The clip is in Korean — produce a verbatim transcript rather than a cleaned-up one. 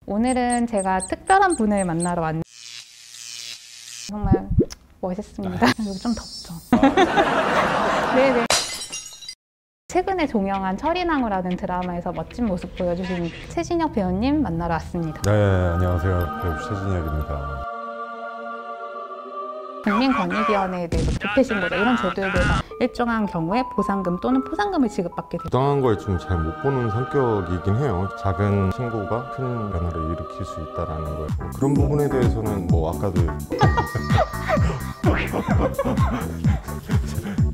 오늘은 제가 특별한 분을 만나러 왔는데 정말 멋있습니다. 여기 좀 덥죠? 네네. 최근에 종영한 철인왕후라는 드라마에서 멋진 모습 보여주신 최진혁 배우님 만나러 왔습니다. 네, 안녕하세요. 배우 최진혁입니다. 국민권익위원회에 대해서 집회신고자 이런 제도에 대해서 일정한 경우에 보상금 또는 포상금을 지급받게 됩니다. 부당한 걸 좀 잘 못 보는 성격이긴 해요. 작은 신고가 큰 변화를 일으킬 수 있다는 거예요. 그런 부분에 대해서는 뭐 아까도